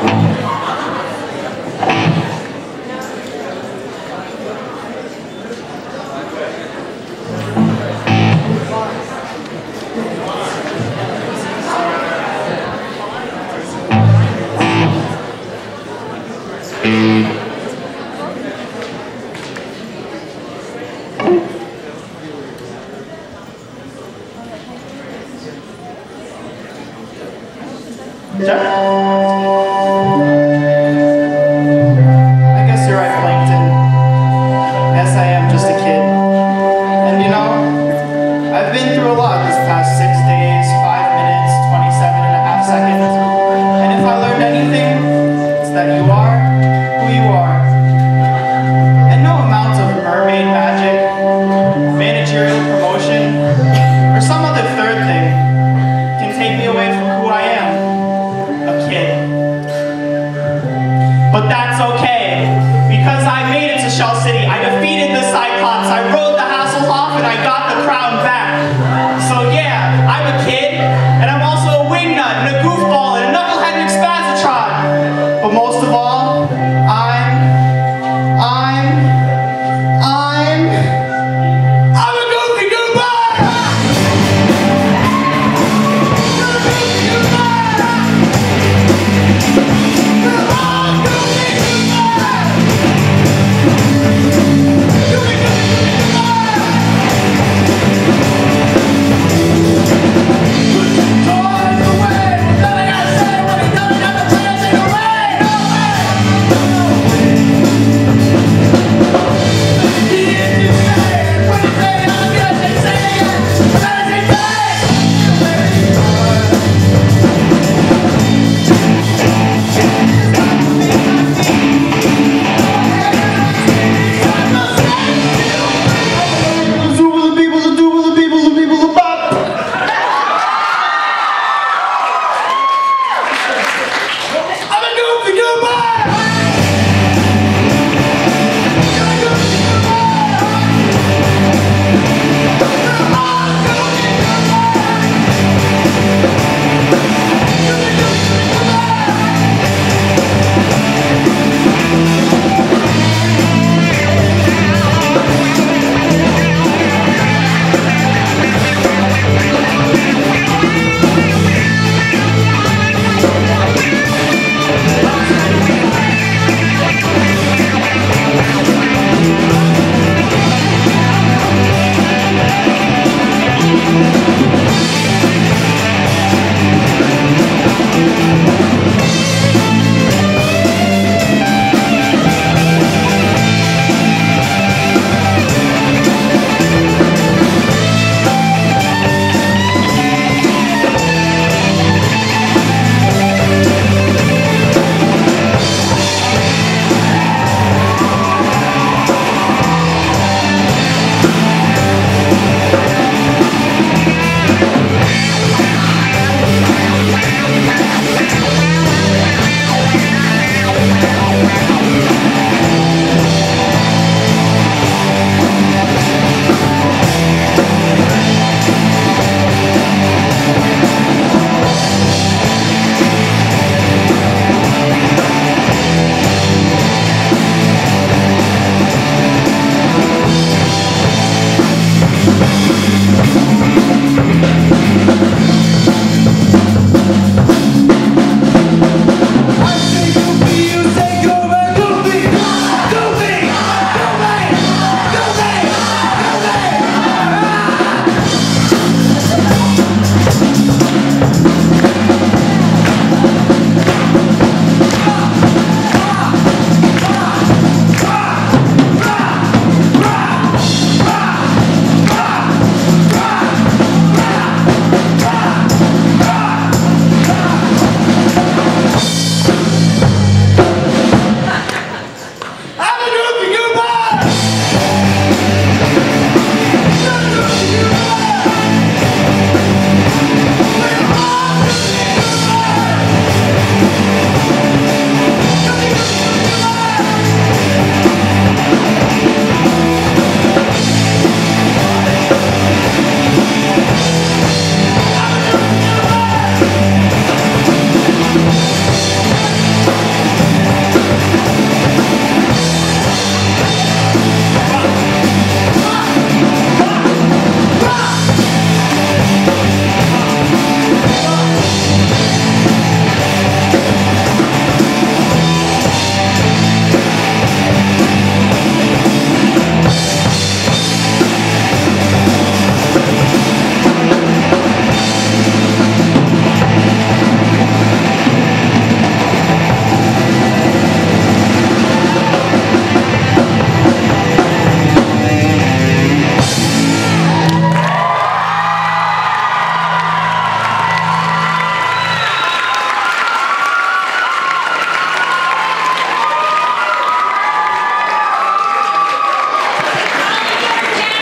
I guess you're right, Plankton. Yes, I am just a kid. And you know, I've been through a lot this past 6 days, 5 minutes, 27.5 seconds. And if I learned anything, it's that you are who you are. And no amount of mermaid magic, managerial promotion, or some other third thing can take me away from who I am. A kid. But that's